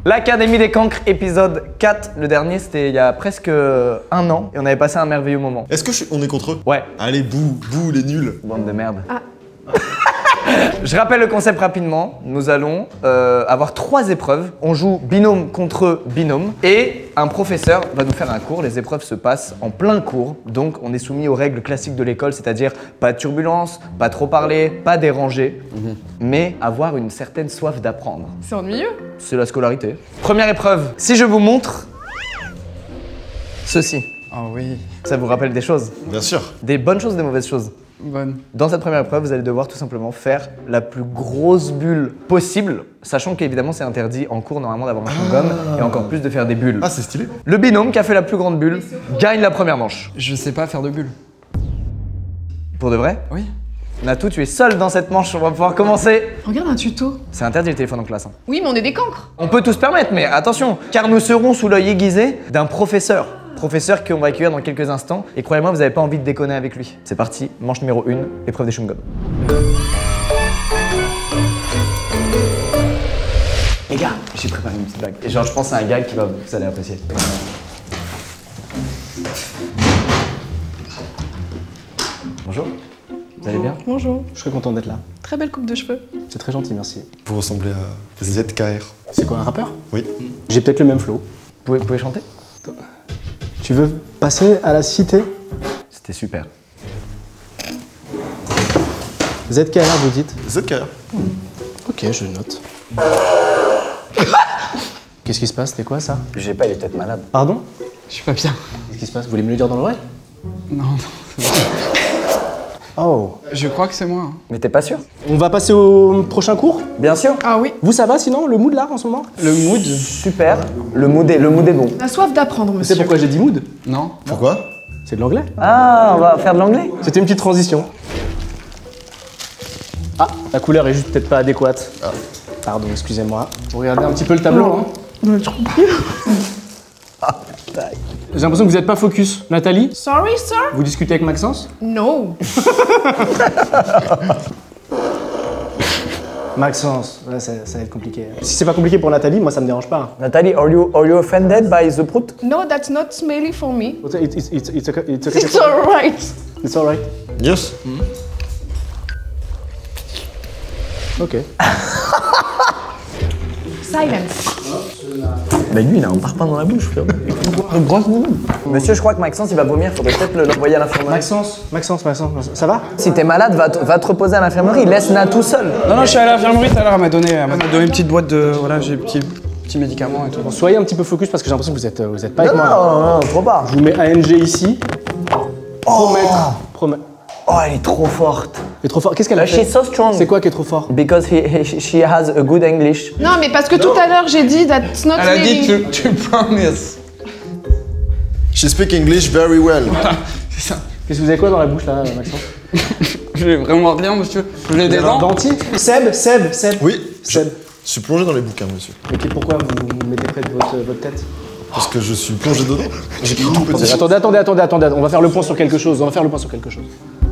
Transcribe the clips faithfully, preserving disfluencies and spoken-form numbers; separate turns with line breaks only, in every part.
L'Académie des Cancres, épisode quatre. Le dernier, c'était il y a presque un an. Et on avait passé un merveilleux moment.
Est-ce que je... on est contre eux?
Ouais.
Allez, bouh, bouh, les nuls.
Bande de merde.
Ah.
Je rappelle le concept rapidement. Nous allons euh, avoir trois épreuves. On joue binôme contre binôme. Et un professeur va nous faire un cours. Les épreuves se passent en plein cours. Donc on est soumis aux règles classiques de l'école, c'est-à-dire pas de turbulence, pas trop parler, pas déranger, mmh. mais avoir une certaine soif d'apprendre.
C'est ennuyeux.
C'est la scolarité. Première épreuve. Si je vous montre ceci.
Oh oui.
Ça vous rappelle des choses?
Bien sûr.
Des bonnes choses, des mauvaises choses.
Bonne.
Dans cette première épreuve, vous allez devoir tout simplement faire la plus grosse bulle possible, sachant qu'évidemment c'est interdit en cours normalement d'avoir un chewing-gum ah. et encore plus de faire des bulles.
Ah, c'est stylé.
Le binôme qui a fait la plus grande bulle gagne la première manche.
Je sais pas faire de bulles.
Pour de vrai?
Oui.
Natou, tu es seul dans cette manche, on va pouvoir commencer.
Regarde un tuto.
C'est interdit le téléphone en classe. Hein.
Oui, mais on est des cancres.
On peut tout se permettre, mais attention, car nous serons sous l'œil aiguisé d'un professeur. Professeur qu'on va accueillir dans quelques instants. Et croyez-moi, vous n'avez pas envie de déconner avec lui. C'est parti, manche numéro une, épreuve des chewing-gums. Les gars, j'ai préparé une petite blague. Et genre, je pense à un gag qui va vous allez apprécier. Bonjour, vous allez bien?
Bonjour.
Je serais content d'être là.
Très belle coupe de cheveux.
C'est très gentil, merci.
Vous ressemblez à Z K R.
C'est quoi, un rappeur?
Oui.
J'ai peut-être le même flow.
Vous pouvez, vous pouvez chanter?
Tu veux passer à la cité?
C'était super.
Z K R, vous dites?
Z K R.
Ok, je note. Qu'est-ce qui se passe? C'était quoi ça?
J'ai pas, il est peut-être malade.
Pardon?
Je suis pas bien.
Qu'est-ce qui se passe? Vous voulez me le dire dans l'oreille?
Non, non.
Oh.
Je crois que c'est moi. Hein.
Mais t'es pas sûr?
On va passer au prochain cours?
Bien sûr.
Ah oui.
Vous, ça va sinon? Le mood là en ce moment?
Le mood?
Super. Le mood est, le mood est bon.
La soif d'apprendre,
C'est
monsieur.
pourquoi j'ai dit mood?
Non.
Pourquoi?
C'est de l'anglais.
Ah, on va faire de l'anglais?
C'était une petite transition. Ah, la couleur est juste peut-être pas adéquate. Ah. Pardon, excusez-moi. Vous regardez un petit peu le tableau, hein?
Ouais, je comprends.
J'ai l'impression que vous n'êtes pas focus. Nathalie,
Sorry, sir?
vous discutez avec Maxence?
No.
Maxence, là, ça, ça va être compliqué. Si c'est pas compliqué pour Nathalie, moi ça me dérange pas.
Nathalie, are you, are you offended by the prout?
No, that's not smelly for me.
It's, it's, it's, it's, okay, it's, okay.
It's alright.
It's alright.
Yes.
Ok.
Silence.
Bah lui, il a un parpaing dans la bouche, frère. Une grosse boule. Monsieur, je crois que Maxence, il va vomir. Faudrait peut-être l'envoyer à l'infirmerie.
Maxence, Maxence, Maxence, ça va?
Si t'es malade, va te, va te reposer à l'infirmerie. Laisse Natou seul.
Non, non, je suis allé à l'infirmerie tout à l'heure, elle m'a donné, elle m'a donné une petite boîte de. Voilà, j'ai des petits, petits médicaments et tout.
Bon, soyez un petit peu focus parce que j'ai l'impression que vous êtes, vous êtes pas avec
Non,
moi.
non, non, non, trop pas.
Je vous mets A N G ici. Promettre. Promettre.
Oh, elle est trop forte.
Elle est trop fort. Qu'est-ce qu'elle a
Uh,
fait?
she's so strong.
C'est quoi qui est trop fort?
Because he, he, she has a good English.
Non, mais parce que tout à l'heure, j'ai dit that's not
Elle a dit,
smelly.
tu, tu promises.
She speak English very well.
C'est ça.
Qu'est-ce que vous avez quoi dans la bouche là, Maxence?
J'ai vraiment rien, monsieur. Je l'ai des dents.
Dentier? Seb, Seb, Seb.
Oui, je
Seb.
je suis plongé dans les bouquins, monsieur.
Mais pourquoi vous vous mettez près de votre, votre tête?
Parce que je suis plongé dedans. J'écris tout petit.
Attendez, attendez, attendez, attendez, on va faire le point sur quelque chose. On va faire le point sur quelque chose.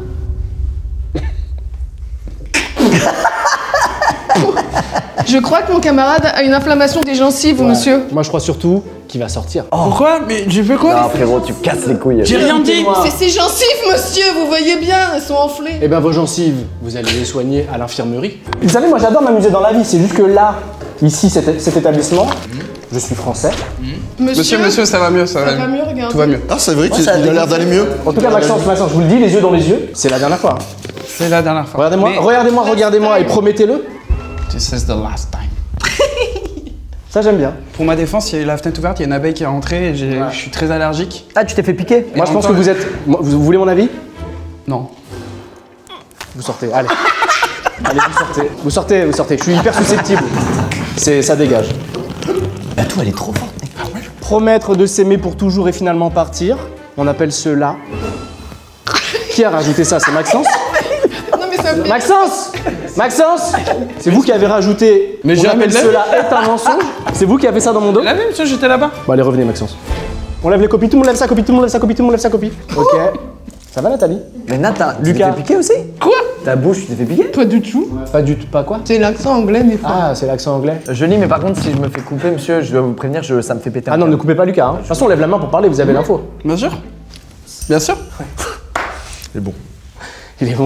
Je crois que mon camarade a une inflammation des gencives,
Ouais.
monsieur.
Moi, je crois surtout qu'il va sortir.
Pourquoi? Mais j'ai fait quoi?
Non, frérot, tu casses les couilles.
J'ai rien dit.
C'est ses gencives, monsieur, vous voyez bien, elles sont enflées.
Eh ben, vos gencives, vous allez les soigner à l'infirmerie. Vous savez, moi, j'adore m'amuser dans la vie. C'est juste que là, ici, cet, cet établissement, je suis français.
Monsieur, monsieur, ça va mieux, ça,
Ça va mieux, regardez.
Tout va mieux.
Ah, c'est vrai qu'il
ça-
a l'air d'aller mieux.
En tout cas, Maxence, Maxence, je vous le dis, les yeux dans les yeux, c'est la dernière fois.
C'est la dernière fois.
Regardez-moi,
Mais
regardez-moi, regardez-moi et promettez-le.
This is the last time.
Ça, j'aime bien.
Pour ma défense, il y a la fenêtre ouverte, il y a une abeille qui est rentrée et j'ai- je suis très allergique.
Ah, tu t'es fait piquer?
Moi, je
en
pense
même
que
temps-
vous êtes. Moi, Vous, vous voulez mon avis?
Non.
Vous sortez, allez. Allez, vous sortez. Vous sortez, vous sortez. Je suis hyper susceptible. C'est, ça dégage.
Natou, elle est trop forte. mec.
Promettre de s'aimer pour toujours et finalement partir, on appelle cela. Qui a rajouté ça? C'est Maxence?
Non, mais ça me fait...
Maxence! Maxence! C'est vous qui avez rajouté.
Mais
on
j'ai
appelle
jamais de
cela est un mensonge. C'est vous qui avez ça dans mon dos?
La même, monsieur, j'étais là-bas.
Bon, allez, revenez, Maxence. On lève les copies, tout le monde lève sa copie, tout le monde lève sa copie, tout le monde lève sa copie. Ok. Ça va, Nathalie?
Mais Nat, t'as- tu
Lucas.
t'es fait piquer aussi?
Quoi?
Ta bouche, tu t'es fait piquer?
Pas du tout.
Pas du tout, pas quoi?
C'est l'accent anglais des fois.
Ah, c'est l'accent anglais.
Je lis, mais par contre, si je me fais couper, monsieur, je dois vous prévenir, je, ça me fait péter un
Ah non, ne
câble.
coupez pas Lucas. Hein. De toute façon, on lève la main pour parler, vous avez l'info.
Bien sûr. Bien sûr.
C'est bon.
Il est bon.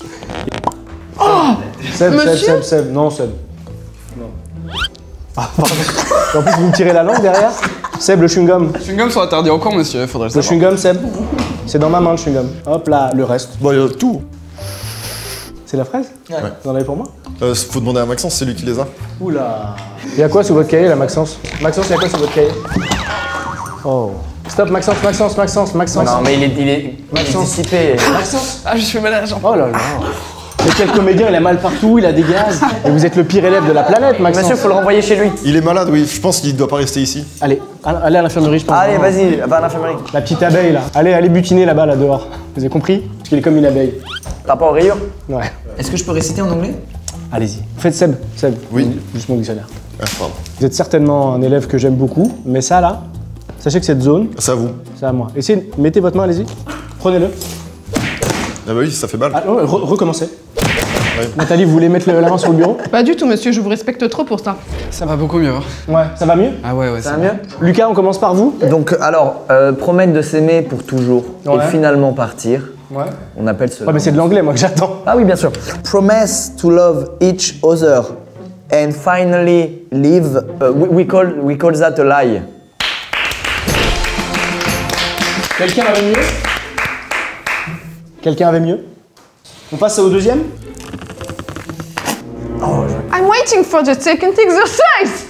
Oh Seb, Seb,
Monsieur
Seb, Seb. Non, Seb. Non. Ah, pardon. Et en plus, vous me tirez la langue derrière. Seb, le chewing-gum.
Les chewing-gums sont interdits encore, monsieur, faudrait le
Le
savoir.
chewing-gum, Seb. C'est dans ma main, le chewing-gum. Hop là, le reste.
Bon, il y a tout.
C'est la fraise
Ouais.
Vous en avez pour moi?
Euh, faut demander à Maxence, c'est lui qui les a.
Oula. Il y a quoi sous votre cahier, là, Maxence? Maxence, il y a quoi sous votre cahier? Oh. Stop, Maxence, Maxence, Maxence, Maxence.
Non, mais il est, il est, il est
Maxence.
dissipé.
Maxence.
Ah, je suis mal à la jambe.
Oh là là. Mais quel comédien, il a mal partout, il a des gaz. Et vous êtes le pire élève de la planète, Maxence.
Monsieur, faut le renvoyer chez lui.
Il est malade, oui. Je pense qu'il doit pas rester ici.
Allez, allez à l'infirmerie, je pense.
Allez, vas-y, va à l'infirmerie.
La petite abeille, là. Allez, allez butiner là-bas, là, dehors. Vous avez compris? Parce qu'il est comme une abeille.
T'as pas aux rayures?
Ouais.
Est-ce que je peux réciter en anglais?
Allez-y. Faites Seb. Seb.
Oui.
Juste mon dictionnaire.
Ah, pardon.
Vous êtes certainement un élève que j'aime beaucoup, mais ça, là, sachez que cette zone,
C'est à vous.
c'est à moi. Essayez, mettez votre main, allez-y. Prenez-le.
Ah bah oui, ça fait mal.
Ah, non, re- recommencez.
Ouais.
Nathalie, vous voulez mettre le- la main sur le bureau?
Pas du tout, monsieur, je vous respecte trop pour ça.
Ça va beaucoup mieux. hein.
Ouais. Ça va mieux?
Ah ouais, ouais,
Ça
ça
va mieux?
Lucas, on commence par vous.
Donc, alors, euh, promettre de s'aimer pour toujours
Ouais.
et finalement partir,
Ouais.
on appelle cela.
Ouais, mais c'est de l'anglais, moi, que j'attends.
Ah oui, bien sûr. Promise to love each other and finally live. uh, we, we call we call that a lie.
Quelqu'un avait mieux? Quelqu'un avait mieux? On passe au deuxième?
I'm waiting for the second exercise.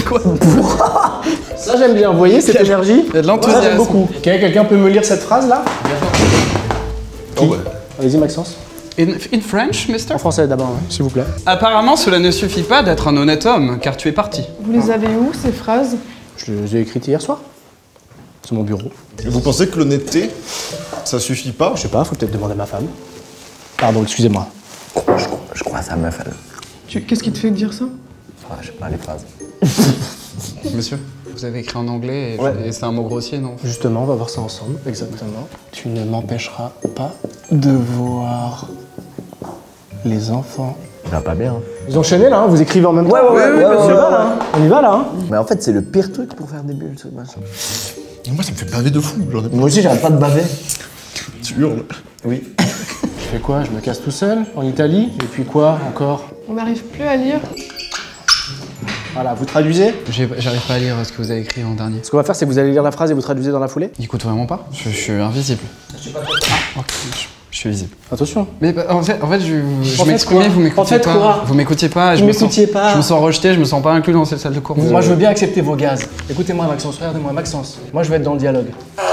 Ça, j'aime bien. Vous voyez cette énergie?
Il y a de
Ça,
l'enthousiasme.
j'aime beaucoup. Ok, quelqu'un peut me lire cette phrase-là?
Oh, ouais.
Allez-y, Maxence.
In, in French, mister?
En français d'abord, ouais, s'il vous plaît.
Apparemment, cela ne suffit pas d'être un honnête homme, car tu es parti.
Vous les avez où, ces phrases?
Je les ai écrites hier soir. Sur mon bureau.
Et vous pensez que l'honnêteté, ça suffit pas?
Je sais pas, faut peut-être demander à ma femme. Pardon, excusez-moi.
Je, crois- je crois à sa meuf, elle.
Tu- Qu'est-ce qui te fait dire ça?
Ah, je sais pas les phrases.
Monsieur, vous avez écrit en anglais et,
Ouais.
et c'est un mot grossier, non?
Justement, on va voir ça ensemble, exactement. Tu ne m'empêcheras pas de voir les enfants.
Ça va pas bien.
Vous enchaînez là, hein, vous écrivez en même temps.
Ouais, ouais, ouais, ouais,
on y
ouais,
va
ouais.
là. hein. On y va là. hein.
Mais en fait, c'est le pire truc pour faire des bulles, ce machin.
Moi, ça me fait baver de fou. J'en ai
Moi aussi, j'arrête pas de baver.
Tu hurles.
Oui.
Je fais quoi? Je me casse tout seul en Italie. Et puis quoi encore?
On n'arrive plus à lire.
Voilà, vous traduisez.
J'ai- J'arrive pas à lire ce que vous avez écrit en dernier.
Ce qu'on va faire, c'est que vous allez lire la phrase et vous traduisez dans la foulée.
Il écoute vraiment pas? Je, je suis invisible. Ah, ok, je, je suis visible.
Attention.
Mais bah, en fait, en fait je, je
En fait,
m'exprimais,
quoi
vous m'écoutiez
En fait,
pas.
quoi
Vous m'écoutiez pas. je
Vous
me sens-
m'écoutiez pas.
Je me sens rejeté, je me sens pas inclus dans cette salle de cours.
Moi, je veux bien accepter vos gaz. Écoutez-moi, Maxence, regardez-moi, Maxence. Moi, je veux être dans le dialogue.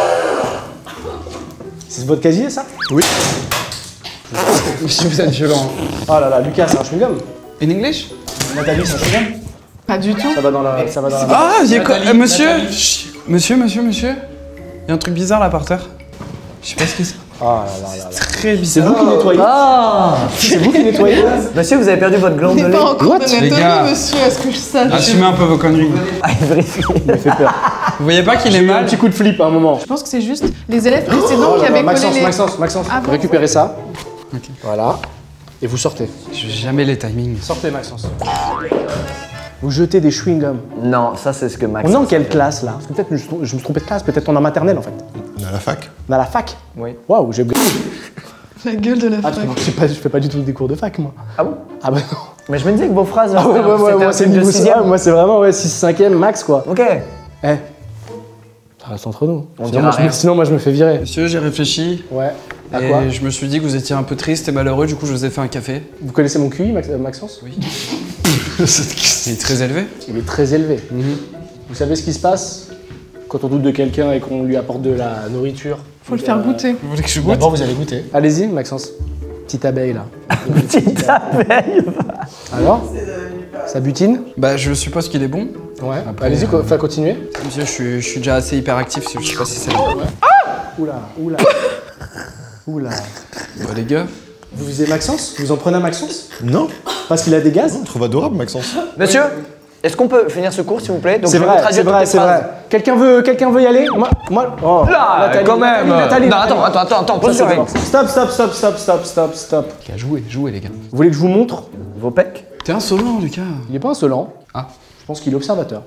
C'est votre casier, ça?
Oui.
Monsieur, vous êtes violent.
Oh là là, Lucas, c'est un chewing-gum.
In English?
Nathalie, c'est un chewing-gum.
Pas du tout.
Ça va dans la. Ça va dans la.
Ah, il y a quoi
Nathalie,
euh, Monsieur
Nathalie.
Chut. Monsieur, monsieur, monsieur. Il y a un truc bizarre là par terre. Je sais pas ce que c'est.
Ah là là là là.
Très
C'est
bizarre.
vous qui nettoyez?
Ah
C'est vous qui nettoyez?
Monsieur, vous avez perdu votre
On
glande de
n'est
lait.
pas en cours de
Les gars.
anatomie, monsieur, est-ce que je sache?
Assumez un peu vos conneries.
Ah, il vérifie.
Il me fait peur.
Vous voyez pas qu'il est
J'ai eu un
mal?
petit coup de flip à un moment.
Je pense que c'est juste les élèves précédents
Oh
qui
là là,
avaient
Maxence,
collé les...
Maxence, Maxence,
Ah bon
récupérez ça.
Ok.
Voilà. Et vous sortez.
Je vais jamais les timings.
Sortez, Maxence. Vous jetez des chewing-gums.
Non, ça, c'est ce que Max.
On est en quelle classe là? Parce que peut-être je, je me suis trompé de classe, peut-être on est en maternelle en fait.
On est à la fac.
On est à la fac.
Oui.
Waouh, j'ai oublié.
La gueule de la
Ah,
fac.
je, sais pas, je fais pas du tout des cours de fac moi.
Ah bon?
Ah bah non.
Mais je me disais que vos phrases.
Ah ouais, ouais, ouais,
c'était
moi
un
c'est
truc de
niveau
sixième.
ça, moi c'est vraiment ouais, six cinquième max quoi.
Ok.
Eh. Ça reste entre nous.
On
sinon,
dira
moi, je me,
rien.
sinon moi je me fais virer.
Monsieur, j'ai réfléchi.
Ouais. À
Et
quoi?
je me suis dit que vous étiez un peu triste et malheureux, du coup je vous ai fait un café.
Vous connaissez mon Q I, Max- euh, Maxence?
Oui. Il est très élevé.
Il est très élevé. Vous savez ce qui se passe quand on doute de quelqu'un et qu'on lui apporte de la nourriture?
Faut le faire goûter.
Vous voulez que je goûte?
D'abord, vous allez goûter. Allez-y, Maxence. Petite abeille là.
Petite abeille.
Alors? Ça butine?
Bah je suppose qu'il est bon.
Ouais.
Après,
Allez-y,
euh,
co- enfin, continuez.
Monsieur, je suis, je suis déjà assez hyperactif, je sais pas si c'est...
Oula, oula. Oula.
Bah, les gars,
Vous visez Maxence? Vous en prenez un Maxence?
Non,
Parce qu'il a des gaz?
je trouve adorable, Maxence.
Monsieur, Est-ce qu'on peut finir ce cours, s'il vous plaît? Donc,
C'est
je vais
vrai,
vous traduire
c'est
toutes
vrai,
les
c'est
phrases.
vrai. Quelqu'un veut, quelqu'un veut y aller? Moi, moi. Oh,
Là,
Nathalie,
quand même.
Nathalie, Nathalie,
non,
Nathalie.
attends, attends, attends, attends,
Ça,
pose
c'est
sur
bon. Stop, stop, stop, stop, stop, stop, stop.
Ok, jouez, jouez les gars.
Vous voulez que je vous montre?
Vos pecs.
T'es insolent, Lucas.
Il est pas insolent.
Ah.
Je pense qu'il est observateur.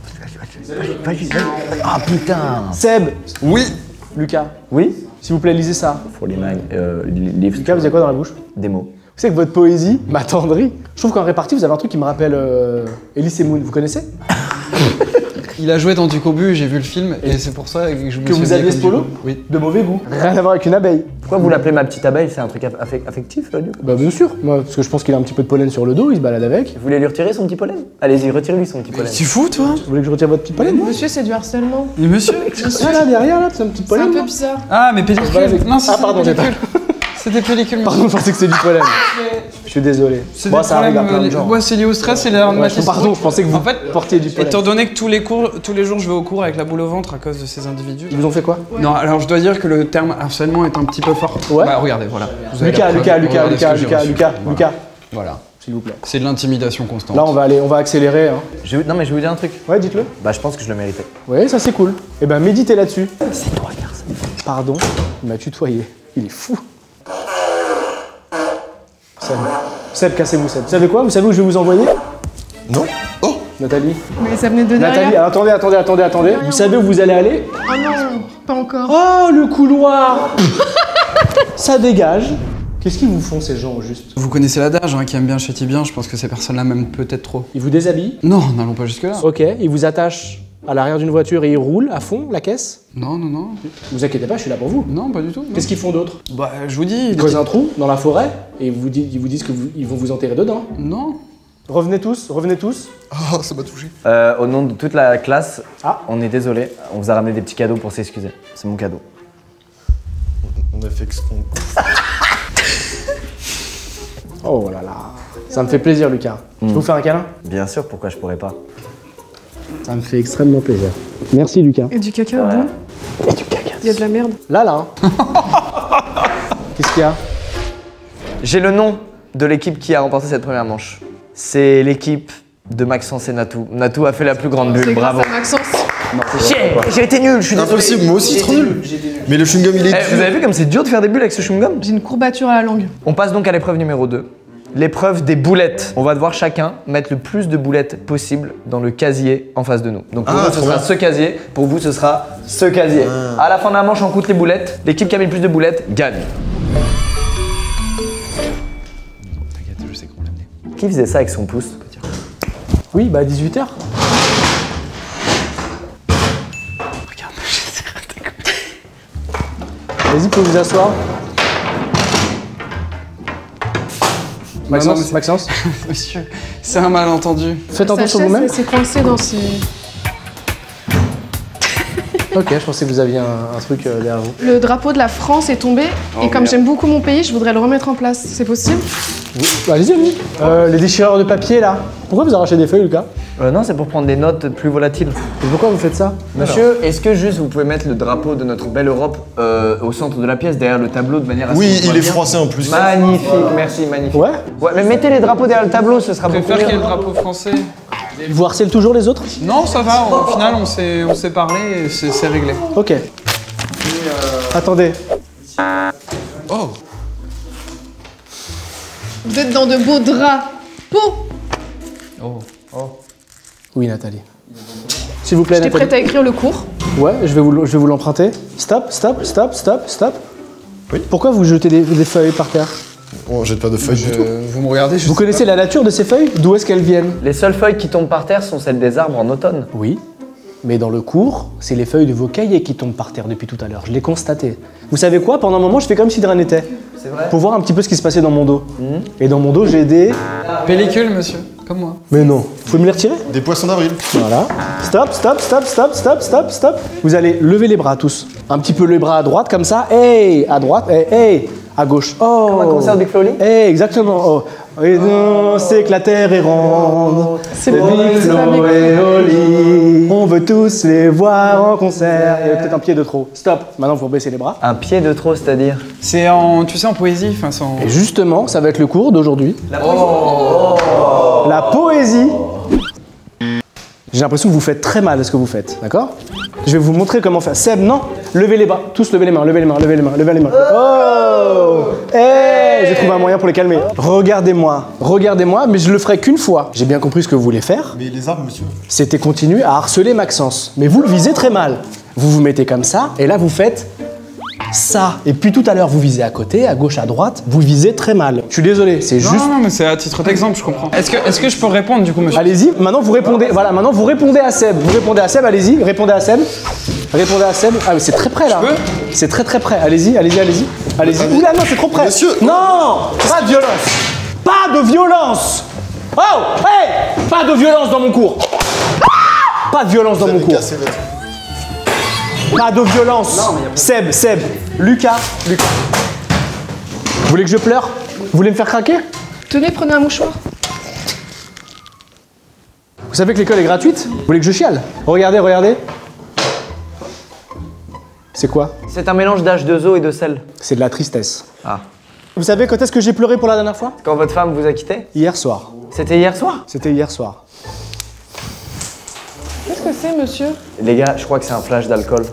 Ah putain.
Seb,
Oui.
Lucas,
Oui.
s'il vous plaît, lisez ça.
quarante-neuf, euh, livres.
Lucas, vous avez quoi dans la bouche?
Des mots.
Vous savez que votre poésie m'attendrit. Je trouve qu'en répartie, vous avez un truc qui me rappelle euh, Elise et Moon. Vous connaissez?
Il a joué dans Ducobu, j'ai vu le film et c'est pour ça que je me
Que
suis
vous
habillé
aviez
comme
ce polo?
Ducobu. Oui.
De mauvais goût. Rien à voir avec une abeille.
Pourquoi vous l'appelez ma petite abeille? C'est un truc aff- affectif, là, du coup.
Bah bien sûr, moi, parce que je pense qu'il a un petit peu de pollen sur le dos, il se balade avec.
Vous voulez lui retirer son petit pollen? Allez-y, retirez-lui son petit pollen.
Tu fous, toi?
Vous voulez que je retire votre petit pollen?
Monsieur, c'est du harcèlement.
Mais monsieur.
Ah là, derrière, là, c'est un petit
C'est un
pollen.
peu
là.
bizarre.
Ah, mais pellicule.
avec-
Non, c'est
Ah, pardon, j'ai pas-
C'est des pellicules.
Pardon, je pensais que c'était du pollen. Je suis désolé.
C'est
Bon,
des
ça arrive à
problèmes.
plein de
euh,
gens.
Ouais, c'est lié au stress et la
Ouais, pardon, je pensais que vous
En fait,
portiez du pollen.
étant donné que tous les cours, tous les jours, je vais au cours avec la boule au ventre à cause de ces individus.
Ils vous ont fait quoi?
Non, alors je dois dire que le terme harcèlement est un petit peu fort.
Ouais.
Bah regardez, voilà. Vous avez
Lucas,
la
Lucas,
preuve.
Lucas,
Regardez ce
Lucas,
que j'ai
Lucas,
reçu.
Lucas,
Voilà.
Lucas,
Voilà.
s'il vous plaît.
C'est de l'intimidation constante.
Là, on va aller, on va accélérer. Hein.
Je vais- Non, mais je vais vous dire un truc.
Ouais, dites-le.
Bah, je pense que je le méritais.
Oui, ça c'est cool. Eh ben, méditez là-dessus.
C'est toi, garçon.
Pardon, il m'a tutoyé. Il est fou. Seb, Seb, cassez-vous, Seb. Vous savez quoi? Vous savez où je vais vous envoyer?
Non. Oh.
Nathalie.
Mais ça venait de
Nathalie,
derrière.
alors, attendez, attendez, attendez, attendez. Vous savez où vous allez aller?
Oh non, pas encore.
Oh, le couloir. Ça dégage. Qu'est-ce qu'ils vous font ces gens au juste?
Vous connaissez l'adage, hein, qui aime bien châtie bien, je pense que ces personnes-là m'aiment peut-être trop.
Ils vous déshabillent?
Non, n'allons pas jusque-là.
Ok, ils vous attachent à l'arrière d'une voiture et ils roulent à fond la caisse?
Non, non, non.
Vous inquiétez pas, je suis là pour vous.
Non, pas du tout. non.
Qu'est-ce qu'ils font d'autre?
Bah, je vous dis.
Ils creusent un trou dans la forêt et ils vous disent, ils vous disent qu'ils vont vous enterrer dedans.
Non.
Revenez tous, revenez tous.
Ah, ça m'a touché.
Euh, au nom de toute la classe,
Ah.
on est désolé. On vous a ramené des petits cadeaux pour s'excuser. C'est mon cadeau.
On a fait que ce qu'on.
Oh là là. Ça me fait plaisir, Lucas. Je peux vous faire un câlin?
Bien sûr, pourquoi je pourrais pas?
Ça me fait extrêmement plaisir. Merci, Lucas.
Et du caca dedans?
Et du caca.
Il y a de la merde.
Là, là. hein. Qu'est-ce qu'il y a?
J'ai le nom de l'équipe qui a remporté cette première manche. C'est l'équipe de Maxence et Natou. Natou a fait la plus grande bulle,
C'est grâce
bravo.
à Maxence.
Chier, j'ai été nul, je suis désolé.
Impossible, moi aussi trop nul. Mais le chewing-gum il est
Eh, vous
dur.
avez vu comme c'est dur de faire des bulles avec ce chewing-gum?
J'ai une courbature à la langue.
On passe donc à l'épreuve numéro deux. L'épreuve des boulettes. On va devoir chacun mettre le plus de boulettes possible dans le casier en face de nous. Donc pour
Ah,
nous, ce
trop
sera
bien.
ce casier. Pour vous, ce sera ce casier. À la fin de la manche, on compte les boulettes. L'équipe qui a mis le plus de boulettes gagne.
T'inquiète, je sais qu'on l'aime.
Qui faisait ça avec son pouce?
Oui, bah à dix-huit heures.
Regarde,
Vas-y, vous pouvez vous asseoir. Maxence,
non, mais-
Maxence,
monsieur, c'est un malentendu.
faites
Sa
attention
chaise,
vous-même.
c'est coincé dans ses...
Ok, je pensais que vous aviez un, un truc euh, derrière vous.
Le drapeau de la France est tombé. et comme j'aime beaucoup mon pays, je voudrais le remettre en place. C'est possible?
Bah, allez-y, allez-y. Euh, les déchireurs de papier là. Pourquoi vous arrachez des feuilles, Lucas?
Euh, non, c'est pour prendre des notes plus volatiles.
Et pourquoi vous faites ça?
Monsieur, est-ce que juste vous pouvez mettre le drapeau de notre belle Europe euh, au centre de la pièce, derrière le tableau, de manière à ce
Oui,
qu'on
il
voit
est
bien?
français en plus.
Magnifique, merci, magnifique.
Ouais.
Ouais, mais mettez les drapeaux derrière le tableau, ce sera
Je
beaucoup
préfère qu'il y ait
mieux.
le drapeau français.
Vous harcelez toujours les autres?
Non, ça va, au final, on s'est on s'est parlé et c'est c'est réglé.
Ok. Attendez.
Oh.
Vous êtes dans de beaux draps. Peau.
Oui, Nathalie. S'il vous plaît,
J'étais
Nathalie.
prête à écrire le cours.
Ouais, je vais vous, le- je vais vous l'emprunter. Stop, stop, stop, stop, stop.
Oui.
Pourquoi vous jetez des, des feuilles par terre?
On jette pas de feuilles du tout.
Euh, vous me regardez, je
Vous
sais
connaissez la nature de ces feuilles? D'où est-ce qu'elles viennent?
Les seules feuilles qui tombent par terre sont celles des arbres en automne.
Oui, mais dans le cours, c'est les feuilles de vos cahiers qui tombent par terre depuis tout à l'heure. Je l'ai constaté. Vous savez quoi? Pendant un moment, je fais comme si de rien n'était.
C'est vrai.
Pour voir un petit peu ce qui se passait dans mon dos. Et dans mon dos, j'ai des...
pas. Pellicule, monsieur, comme moi.
Mais non. Vous pouvez me les retirer?
Des poissons d'avril.
Voilà. Stop, stop, stop, stop, stop, stop, stop. Vous allez lever les bras tous. Un petit peu les bras à droite comme ça. Hey, à droite. Hey, hey. À gauche. Oh.
Comme un concert du Flowly.
Hey, exactement. Oh. Et non, c'est que la terre est ronde.
C'est
Le
bon,
Big
c'est
Flo
pas bien.
et Oli. On veut tous les voir en concert. Il y a peut-être un pied de trop. Stop. Maintenant, vous baissez les bras.
Un pied de trop, c'est-à-dire?
C'est en, tu sais, en poésie, enfin, c'est en...
Et justement, ça va être le cours d'aujourd'hui.
La poésie.
La poésie. J'ai l'impression que vous faites très mal à ce que vous faites, d'accord? Je vais vous montrer comment faire. Seb, non, levez les bras, tous levez les mains, levez les mains, levez les mains, levez les mains. Oh, hey, j'ai trouvé un moyen pour les calmer. Regardez-moi, regardez-moi, mais je le ferai qu'une fois. J'ai bien compris ce que vous voulez faire.
Mais les armes, monsieur.
C'était continuer à harceler Maxence. Mais vous le visez très mal. Vous vous mettez comme ça, et là vous faites ça. Et puis tout à l'heure, vous visez à côté, à gauche, à droite, vous visez très mal. Je suis désolé, c'est
Non,
juste...
non, mais c'est à titre d'exemple, je comprends. Est-ce que, est-ce que je peux répondre du coup, monsieur?
Allez-y, maintenant vous répondez, voilà, maintenant vous répondez à Seb. Vous répondez à Seb, allez-y, répondez à Seb. Répondez à Seb. Ah mais c'est très près là.
Je peux?
C'est très très près. Allez-y, allez-y, allez-y. Allez-y. Oula non, c'est trop près.
Monsieur.
Non, pas de violence. Pas de violence. Oh, hey, pas de violence dans mon cours. Pas de violence dans mon cours.
Cassez votre-
Pas de violence. Seb, Seb, Lucas, Lucas. Vous voulez que je pleure? Vous voulez me faire craquer?
Tenez, prenez un mouchoir.
Vous savez que l'école est gratuite? Vous voulez que je chiale? Regardez, regardez. C'est quoi?
C'est un mélange d'H deux O et de sel.
C'est de la tristesse.
Ah.
Vous savez quand est-ce que j'ai pleuré pour la dernière fois?
Quand votre femme vous a quitté?
Hier soir.
C'était hier soir?
C'était hier soir.
Qu'est-ce que c'est, monsieur?
Les gars, je crois que c'est un flash d'alcool.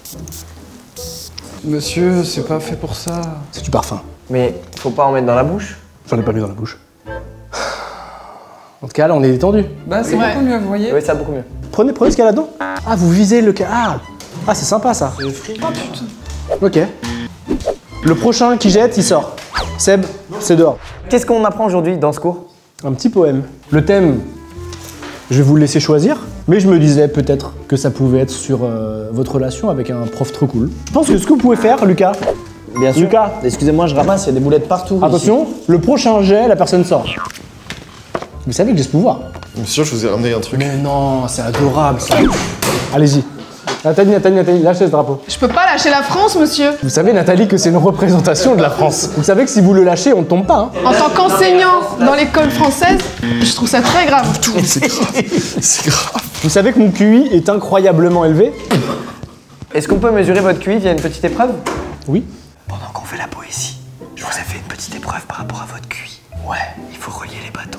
Monsieur, c'est pas fait pour ça.
C'est du parfum.
Mais faut pas en mettre dans la bouche.
J'en ai pas mis dans la bouche. En tout cas, là, on est détendu.
Bah, c'est
Ouais.
beaucoup mieux, vous voyez.
Oui, ça beaucoup mieux.
Prenez, prenez ce qu'il y a là-dedans. Ah, vous visez le cas. Ah, ah c'est sympa ça. Ok. Le prochain qui jette, il sort. Seb, c'est dehors.
Qu'est-ce qu'on apprend aujourd'hui dans ce cours?
Un petit poème. Le thème, je vais vous le laisser choisir, mais je me disais peut-être que ça pouvait être sur euh, votre relation avec un prof trop cool. Je pense que ce que vous pouvez faire, Lucas,
Bien sûr.
Lucas.
Excusez-moi, je ramasse, il y a des boulettes partout.
attention, le prochain jet, la personne sort. Vous savez que j'ai ce pouvoir.
Monsieur, je vous ai ramené un truc.
Mais non, c'est adorable ça. Allez-y. Nathalie, Nathalie, Nathalie, lâchez ce drapeau.
Je peux pas lâcher la France, monsieur.
Vous savez, Nathalie, que c'est une représentation de la France. Vous savez que si vous le lâchez, on ne tombe pas. Hein.
En tant qu'enseignant dans l'école française, je trouve ça très grave.
C'est grave. C'est grave.
Vous savez que mon Q I est incroyablement élevé.
Est-ce qu'on peut mesurer votre Q I via une petite épreuve?
Oui.
Pendant qu'on fait la poésie, je vous ai fait une petite épreuve par rapport à votre Q I. Ouais, il faut relier les bâtons.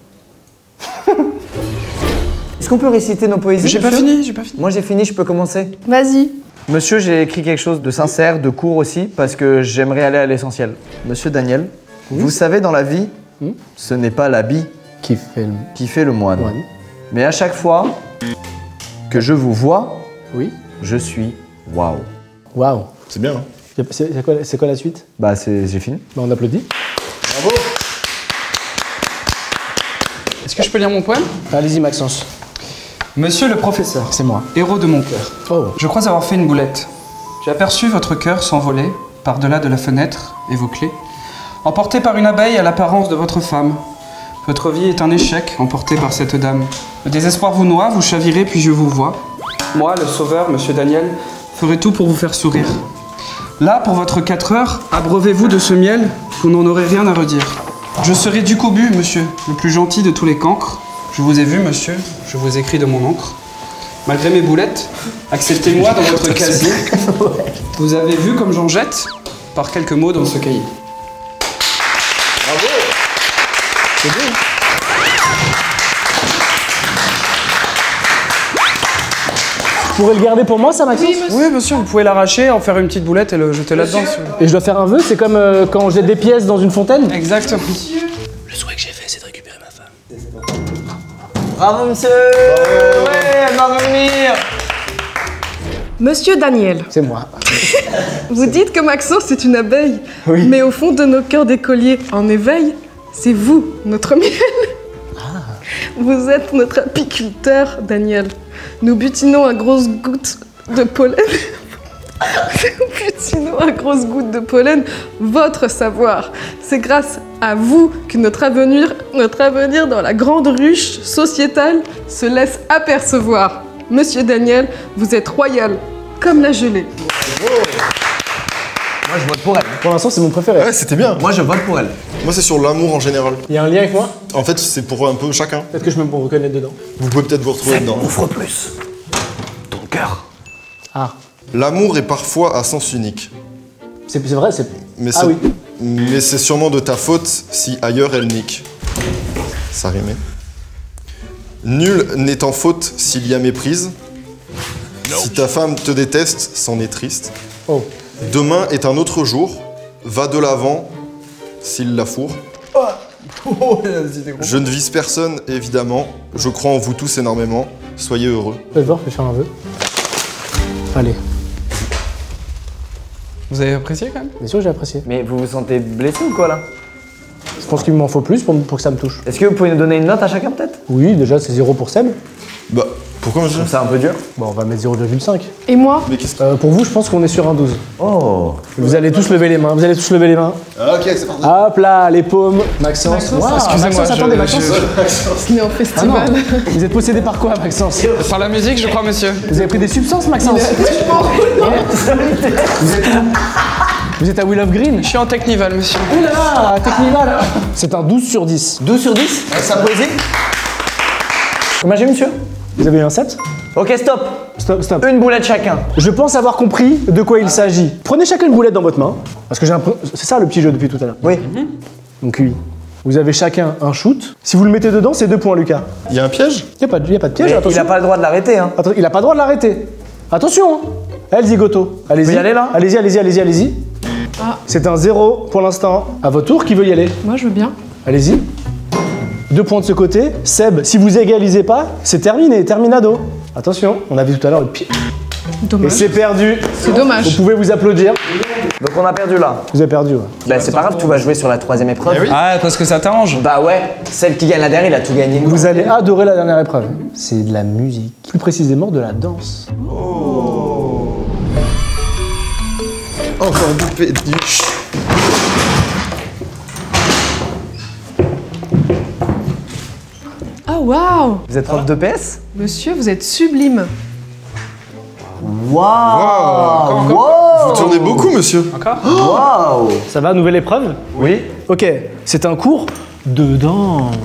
Est-ce qu'on peut réciter nos poésies?
J'ai pas
monsieur
fini, j'ai pas fini.
Moi j'ai fini, je peux commencer.
Vas-y.
Monsieur, j'ai écrit quelque chose de sincère, de court aussi, parce que j'aimerais aller à l'essentiel. Monsieur Daniel, vous savez, dans la vie,
Oui.
ce n'est pas l'habit
Qui fait le...
qui fait le moine.
Moine.
Mais à chaque fois que je vous vois,
Oui.
je suis waouh.
Waouh.
C'est bien, hein.
C'est c'est quoi, c'est quoi la suite?
Bah, c'est, j'ai fini.
Bah, on applaudit.
Est-ce que je peux lire mon poème?
Allez-y, Maxence.
Monsieur le professeur,
C'est moi.
héros de mon cœur.
Oh.
Je crois avoir fait une boulette. J'ai aperçu votre cœur s'envoler par-delà de la fenêtre et vos clés, emporté par une abeille à l'apparence de votre femme. Votre vie est un échec emporté par cette dame. Le désespoir vous noie, vous chavirez, puis je vous vois. Moi, le sauveur, monsieur Daniel, ferai tout pour vous faire sourire. Là, pour votre quatre heures, abreuvez-vous de ce miel, vous n'en aurez rien à redire. Je serai du cobu, monsieur, le plus gentil de tous les cancres. Je vous ai vu, monsieur, je vous écris de mon encre. Malgré mes boulettes, acceptez-moi dans votre casier. Vous avez vu comme j'en jette par quelques mots dans ce cahier.
Vous pourrez le garder pour moi, ça, Maxence?
Oui, monsieur.
Oui, monsieur, vous pouvez l'arracher, en faire une petite boulette et le jeter là-dedans. si vous voulez.
Et je dois faire un vœu? C'est comme euh, quand on jette des pièces dans une fontaine?
Exactement.
Le souhait que j'ai fait, c'est de récupérer ma femme.
Bravo, monsieur. Ouais, elle va revenir.
Monsieur Daniel,
C'est moi.
vous dites que Maxence est une abeille.
Oui.
Mais au fond de nos cœurs d'écoliers en éveil, c'est vous, notre miel. Vous êtes notre apiculteur, Daniel. Nous butinons à grosses gouttes de pollen. Nous butinons à grosses gouttes de pollen votre savoir. C'est grâce à vous que notre avenir, notre avenir dans la grande ruche sociétale se laisse apercevoir. Monsieur Daniel, vous êtes royal, comme la gelée.
Moi, je vote pour elle.
Pour l'instant, c'est mon préféré.
Ouais, c'était bien.
Moi, je vote pour elle.
Moi, c'est sur l'amour en général.
Il y a un lien avec moi?
En fait, c'est pour un peu chacun.
Peut-être que je me reconnais dedans.
Vous pouvez peut-être vous retrouver dedans.
Ouvre plus. Ton cœur.
Ah.
L'amour est parfois à sens unique.
C'est c'est vrai, c'est...
Mais
Ah
c'est
oui.
mais c'est sûrement de ta faute si ailleurs elle nique. Ça rimait. Nul n'est en faute s'il y a méprise. Si ta femme te déteste, c'en est triste.
Oh.
Demain est un autre jour. Va de l'avant s'il la fourre. Je ne vise personne, évidemment. Je crois en vous tous énormément. Soyez heureux.
Faites voir, je vais faire un vœu. Allez.
Vous avez apprécié quand même?
Bien sûr, j'ai apprécié.
Mais vous vous sentez blessé ou quoi là?
Je pense qu'il m'en faut plus pour, pour que ça me touche.
Est-ce que vous pouvez nous donner une note à chacun peut-être?
Oui, déjà, c'est zéro pour Seb.
Bah, pourquoi monsieur?
C'est un peu dur.
Bon, on va mettre zéro virgule cinq.
Et moi?
Mais qu'est-ce que...
Euh, pour vous, je pense qu'on est sur un douze.
Oh.
Vous allez tous lever les mains, vous allez tous lever les mains.
Ah, ok, c'est parti.
Hop là, les paumes. Maxence.
Maxence,
Waouh,
excusez-moi,
Maxence,
je-
attendez, Maxence.
je-
On est en
Ah non,
festival.
vous êtes possédé par quoi, Maxence?
Par la musique, je crois, monsieur.
Vous avez pris des substances, Maxence? Vous êtes où? Vous êtes à Will of Green?
Je suis en Technival, monsieur.
Ouh là là, Technival. C'est un douze sur dix.
douze sur dix? Sa poésie? Combien j'ai, monsieur?
Vous avez eu un sept?
Ok, stop.
Stop, stop.
Une boulette chacun.
Je pense avoir compris de quoi il s'agit. Prenez chacun une boulette dans votre main. Parce que j'ai un peu... C'est ça le petit jeu depuis tout à l'heure.
Oui.
Donc oui. Vous avez chacun un shoot. Si vous le mettez dedans, c'est deux points, Lucas.
Il y a un piège?
Il n'y a, pas de- y a pas de piège,
Mais il
attention.
a pas le droit de l'arrêter, hein.
Attends, il n'a pas le droit de l'arrêter. Attention, hein. Elle, Zigoto. Allez-y.
peut y aller, là
Allez-y, allez-y, allez-y, allez-y.
Ah.
C'est un zéro pour l'instant. À votre tour, qui veut y aller?
Moi, je veux bien.
Allez-y. Deux points de ce côté. Seb, si vous égalisez pas, c'est terminé, terminado. Attention, on a vu tout à l'heure le pied. Et
Dommage.
c'est perdu.
C'est
Vous
dommage.
pouvez vous applaudir.
Donc on a perdu là.
Vous avez perdu, ouais.
Bah c'est pas grave, tu vas jouer sur la troisième épreuve.
Eh oui.
Ah, parce que ça t'arrange.
Bah ouais, celle qui gagne la dernière, il a tout gagné.
Vous allez adorer la dernière épreuve. C'est de la musique. Plus précisément de la danse.
Encore bouffé du...
Ah, waouh!
Vous êtes prof de P S?
Monsieur, vous êtes sublime.
Waouh!
Vous
Waouh!
tournez beaucoup, monsieur.
Encore?
Waouh!
Ça va, nouvelle épreuve?
Oui.
Ok, c'est un cours de danse.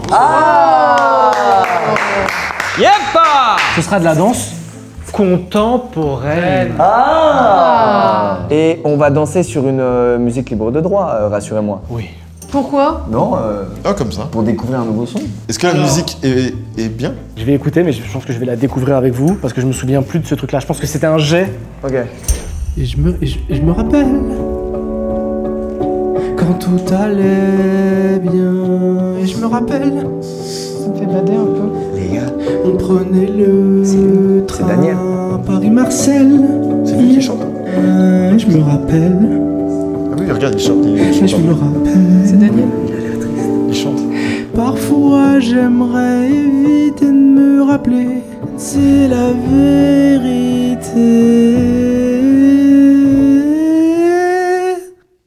Yeppa!
Ce sera de la danse contemporaine.
Ah! Et on va danser sur une euh, musique libre de droit, euh, rassurez-moi.
Oui.
Pourquoi?
Non, euh,
Ah, comme ça.
pour découvrir un nouveau son.
Est-ce que la musique est, est bien?
Je vais écouter, mais je pense que je vais la découvrir avec vous parce que je me souviens plus de ce truc-là. Je pense que c'était un jet.
Ok.
Et je me, et je, et je me rappelle quand tout allait bien. Et je me rappelle,
Ça me fait bader un peu.
Les gars,
on prenait le
c'est
train
Daniel.
Paris-Marseille.
C'est lui qui chante.
Et je me rappelle,
Ah oui, regarde, il chante. Il,
et je
chante
me
pas.
rappelle.
C'est Daniel.
Il chante.
Parfois j'aimerais éviter de me rappeler, c'est la vérité.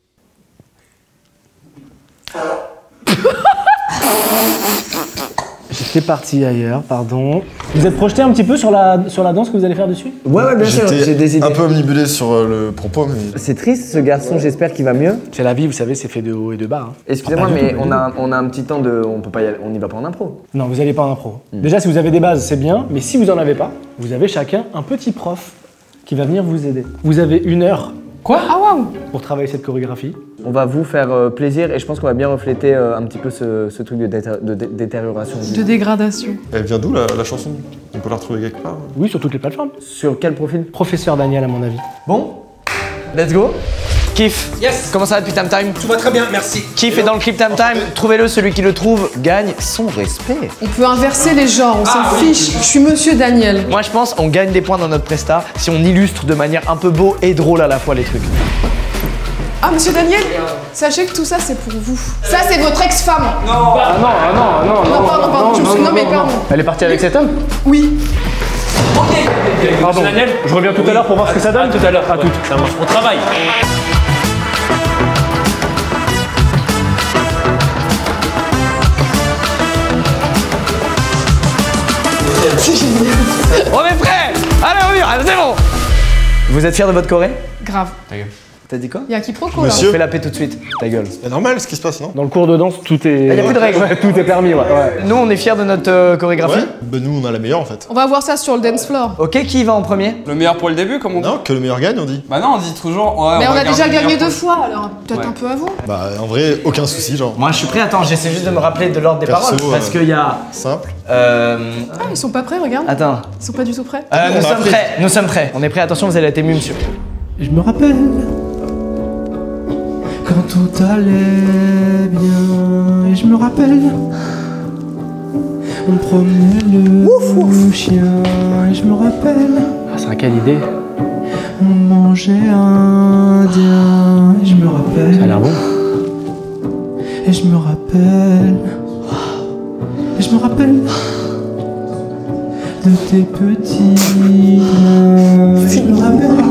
J'étais parti ailleurs, pardon. Vous êtes projeté un petit peu sur la, sur la danse que vous allez faire dessus?
Ouais, ouais, bien sûr, j'ai des
J'étais
idées.
un peu omnibulé sur euh, le propos, mais...
C'est triste ce garçon, j'espère qu'il va mieux.
C'est la vie, vous savez, c'est fait de haut et de bas. hein.
Excusez-moi,
Ah, pas du
mais
tout, pas
on
du
a, on a un petit temps de. On peut pas y aller, on n'y va pas en impro.
Non, vous n'allez pas en impro. Déjà, si vous avez des bases, c'est bien, mais si vous en avez pas, vous avez chacun un petit prof qui va venir vous aider. Vous avez une heure
Quoi?
Ah, waouh!
pour travailler cette chorégraphie.
On va vous faire euh, plaisir et je pense qu'on va bien refléter euh, un petit peu ce, ce truc de, déter- de dé- détérioration.
De dégradation.
Elle vient d'où, la, la chanson? On peut la retrouver quelque part?
Oui, sur toutes les plateformes.
Sur quel profil?
Professeur Daniel, à mon avis.
Bon, let's go. Kiff.
Yes.
Comment ça va depuis Tam Time?
Tout va très bien, merci.
Kiff est dans le clip Tam Time. Trouvez-le, celui qui le trouve gagne son respect.
On peut inverser les genres, on s'en fiche. Je suis Monsieur Daniel.
Moi je pense on gagne des points dans notre presta si on illustre de manière un peu beau et drôle à la fois les trucs.
Ah, Monsieur Daniel, sachez que tout ça, c'est pour vous. Ça, c'est votre ex-femme.
Ah non, ah non, ah non,
Non, pardon, pardon, je me suis... Non, mais pardon.
Elle est partie avec cet homme?
Oui.
Pardon,
Daniel,
je reviens tout à l'heure pour voir ce que ça donne.
tout à l'heure.
À toutes.
Ça marche. On travaille.
On est prêts. Allez on y va, c'est bon. Vous êtes fiers de votre choré?
Grave.
Ta T'as dit quoi?
Il y a un quiproquo là.
Monsieur.
Fais la paix tout de suite, ta gueule.
C'est normal ce qui se passe, non?
Dans le cours de danse, tout est.
Il y a plus de règles.
Ouais, tout est permis, ouais. ouais.
Nous, on est fiers de notre euh, chorégraphie.
Ouais. Bah nous, on a la meilleure en fait.
On va voir ça sur le dance floor.
Ok, qui va en premier?
Le meilleur pour le début, comme on dit.
Non, que le meilleur gagne, on dit.
Bah non, on dit toujours. Ouais,
Mais on
va
a
garder
déjà
le meilleur
gagné
pour
deux
le-
fois, alors peut-être
Ouais.
un peu avant.
Bah en vrai, aucun souci, genre.
Moi, je suis prêt. Attends, j'essaie juste de me rappeler de l'ordre des
Perso,
paroles. Parce
euh,
qu'il y a.
Simple.
Euh...
Ah, ils sont pas prêts, regarde.
Attends.
Ils sont pas du tout prêts.
Euh,
On
nous
a
sommes
appris.
prêts. Nous sommes prêts. On est prêts. Attention, vous allez être émus, monsieur.
Je me rappelle quand tout allait bien. Et je me rappelle, on promenait le chien. Et je me rappelle,
Ah, c'est quelle idée?
on mangeait indien. Et je me rappelle.
Ça a l'air bon.
Et je me rappelle. Et je me rappelle de tes petits mains. Et je me rappelle.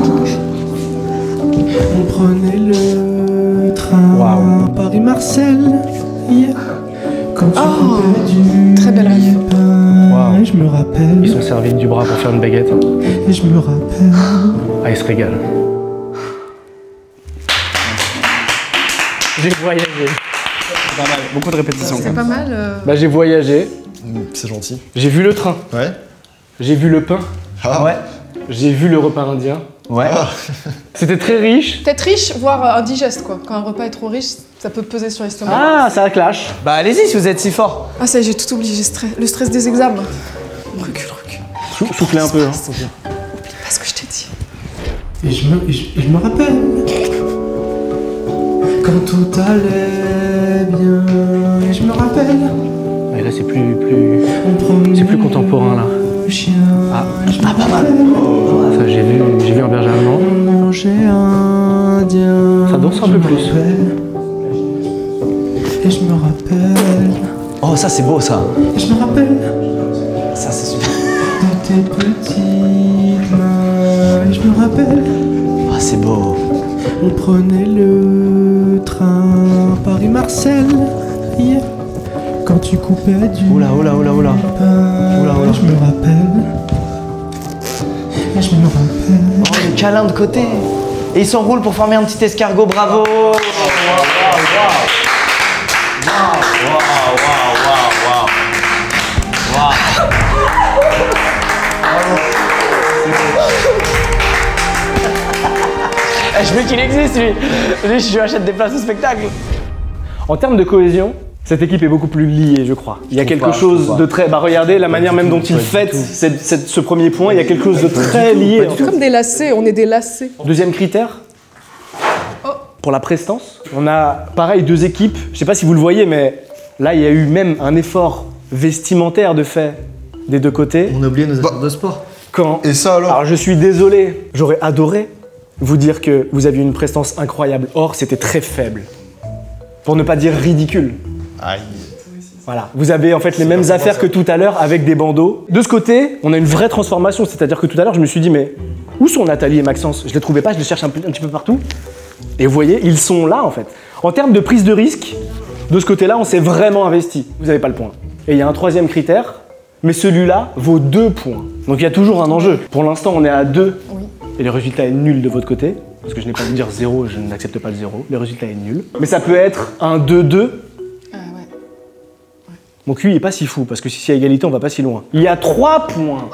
On prenait le train
Waouh.
Paris-Marseille. Yeah. Quand tu
Oh,
coupais du
très belle rêve.
pain.
Waouh.
Et je me rappelle.
Ils sont servis du bras pour faire une baguette.
Et je me rappelle.
Ah, ils se régalent. J'ai voyagé.
Pas mal. Beaucoup de répétitions.
C'est pas mal. euh.
Bah, j'ai voyagé.
Mm, C'est gentil.
J'ai vu le train.
Ouais.
J'ai vu le pain.
Ah.
Ouais.
J'ai vu le repas indien.
Ouais.
C'était très riche.
Peut-être riche, voire euh, indigeste quoi. Quand un repas est trop riche, ça peut peser sur l'estomac.
Ah, ça clash.
Bah, allez-y si vous êtes si fort.
Ah, ça y est, j'ai tout oublié, j'ai stress. Le stress des examens. Recule, recule.
Sou- Soufflez un peu. Hein.
Pas ce que je t'ai dit.
Et je me, et je, et je me rappelle quand tout allait bien. Et je me rappelle,
Ouais, là, c'est plus, plus...
on promenait
C'est plus contemporain, là.
le chien.
Ah.
Et je me rappelle,
Ça, j'ai vu, j'ai vu un berger allemand.
on mangeait indien.
Ça danse un
Je
peu
me
plus.
rappelle. Et je me rappelle,
Oh, ça, c'est beau, ça.
et je me rappelle
Ça, c'est super.
de tes petites mains. Et je me rappelle,
Oh, c'est beau.
on prenait le train Paris-Marseille. Yeah. Quand tu coupais du
Oula, oula, oula, oula.
pain.
Oula, oula.
Je me rappelle. Et je me rappelle.
Oh, le câlin de côté. Et ils s'enroulent pour former un petit escargot, bravo. Eh, je veux qu'il existe, lui. Lui, je lui achète des places au spectacle.
En termes de cohésion, cette équipe est beaucoup plus liée, je crois. Il y a
trouve
quelque
pas, je
chose
trouve pas.
de très... Bah regardez la manière même dont ils fêtent cette- cette- ce premier point, il y a quelque chose de très lié. en fait.
Comme des lacets, on est des lacets.
Deuxième critère, pour la prestance, on a pareil deux équipes, je sais pas si vous le voyez, mais là il y a eu même un effort vestimentaire de fait des deux côtés.
On a oublié nos
efforts
de sport.
Quand...
Et ça alors?
Alors je suis désolé, j'aurais adoré vous dire que vous aviez une prestance incroyable, or c'était très faible. Pour ne pas dire ridicule.
Aïe.
Voilà, vous avez en fait les mêmes
pas
affaires
ça.
que tout à l'heure avec des bandeaux. De ce côté, on a une vraie transformation, c'est-à-dire que tout à l'heure je me suis dit mais où sont Nathalie et Maxence? Je les trouvais pas, je les cherche un, peu- un petit peu partout. Et vous voyez, ils sont là en fait. En termes de prise de risque, de ce côté-là, on s'est vraiment investi. Vous n'avez pas le point. Et il y a un troisième critère, mais celui-là vaut deux points. Donc il y a toujours un enjeu. Pour l'instant, on est à deux.
Oui.
Et le résultat est nul de votre côté. Parce que je n'ai pas envie de dire zéro, je n'accepte pas le zéro. Le résultat est nul. Mais ça peut être un deux deux.
Ah ouais.
Mon cul il est pas si fou, parce que si c'est à égalité, on va pas si loin. Il y a trois points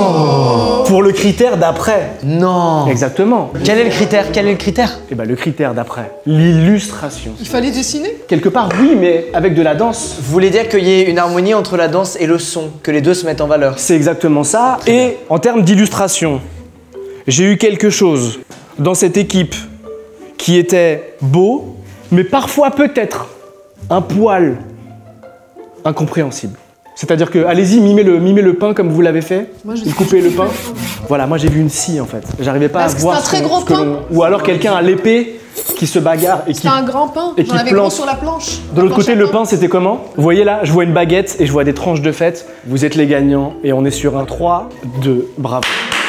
pour le critère d'après.
Non.
Exactement.
Quel est le critère? Quel est le critère?
Et ben le critère d'après, l'illustration.
Il fallait dessiner.
Quelque part, oui, mais avec de la danse.
Vous voulez dire qu'il y ait une harmonie entre la danse et le son, que les deux se mettent en valeur.
C'est exactement ça. Et en termes d'illustration, j'ai eu quelque chose dans cette équipe qui était beau, mais parfois peut-être un poil incompréhensible. C'est-à-dire que, allez-y, mimez le, mimez le pain comme vous l'avez fait.
Moi, je-
Vous coupez le pain. Voilà, moi j'ai vu une scie en fait. J'arrivais pas
Parce
à
que
voir
c'est un
ce
très
qu'on-
gros
ce que
pain.
l'on- Ou alors quelqu'un à l'épée qui se bagarre et qui...
C'était un grand pain.
et
J'en
qui
avais gros
plante.
sur la planche.
De l'autre
La planche
côté,
à
le pain, c'était comment? Vous voyez là, je vois une baguette et je vois des tranches de fête. Vous êtes les gagnants et on est sur un trois, deux, bravo.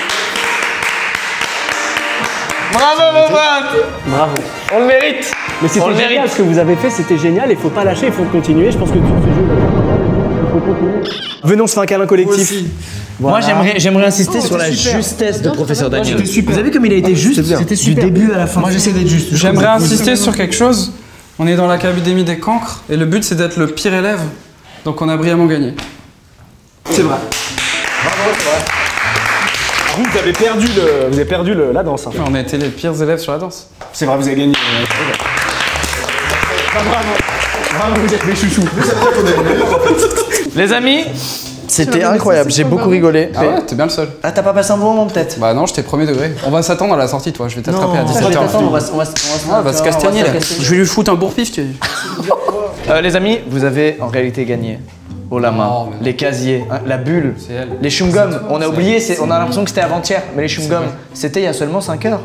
Bravo mon pote.
Bravo.
On le mérite.
Mais c'était
On le
génial
mérite.
ce que vous avez fait, c'était génial, il faut pas lâcher, il faut continuer. Je pense que tu fais jouer. Il faut Venons, on se fait un câlin collectif.
Moi, j'aimerais, j'aimerais insister sur la justesse de professeur Daniel.
j'étais super.
Vous avez vu comme il a été juste
C'était
du début à la fin.
Moi j'essaie d'être juste. J'aimerais insister sur quelque chose. On est dans l'académie des cancres et le but c'est d'être le pire élève. Donc on a brillamment gagné.
C'est vrai. Vous, vous avez perdu, le, vous avez perdu le, la danse. Hein.
On a été les pires élèves sur la danse.
C'est vrai, vous avez gagné. Bravo, bravo, vous êtes mes chouchous.
Les amis, c'était incroyable, j'ai beaucoup rigolé.
Ah ouais, t'es bien le seul.
Ah, t'as pas passé un bon moment peut-être?
Bah non, j'étais premier degré. On va s'attendre à la sortie, toi. Je vais t'attraper à
on
dix-sept
va
heures.
on va, on va, on va, on
On va se castagner là. Je vais lui foutre un bourre-pif, tu
Euh, les amis, vous avez en réalité gagné. Oh la main,
Non, mais non.
les casiers, hein, la bulle,
C'est elle.
les chewing-gums. On a oublié, c'est- on a l'impression que c'était avant-hier, mais les chewing-gums, c'était il y a seulement cinq heures.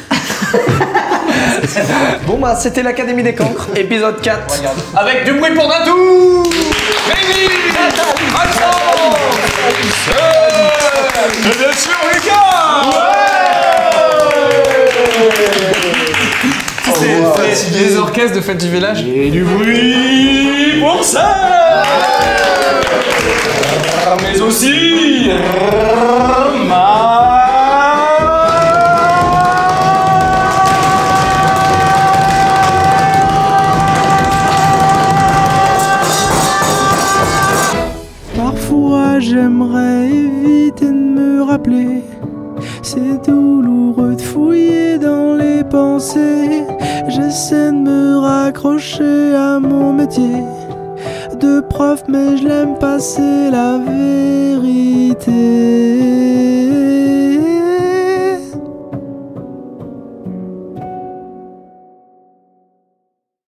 Bon bah, c'était l'Académie des cancres, épisode quatre. Avec du bruit pour Natou, Rémi, Maxence, et bien sûr Lucas.
C'est les orchestres de fête du village.
Et du bruit pour ça. Mais aussi
Parfois j'aimerais éviter de me rappeler. C'est douloureux de fouiller dans les pensées. J'essaie de me raccrocher à mon métier de prof, mais je l'aime pas, c'est la vérité.